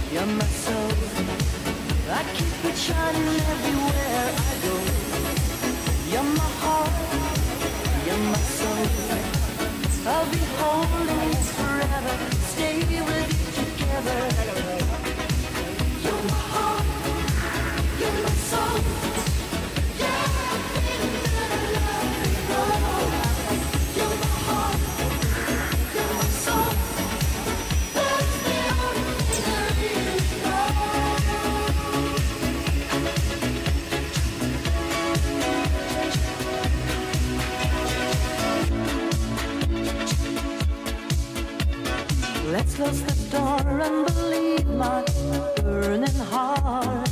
You're my soul. I keep it shining everywhere I go. You're my heart. You're my soul. I'll be holding this forever. Stay with you together. You're my heart. You're my soul. Yeah, baby, I love you. You're my heart. You're my soul. That's the only thing I really know. Let's close the door and believe my burning heart.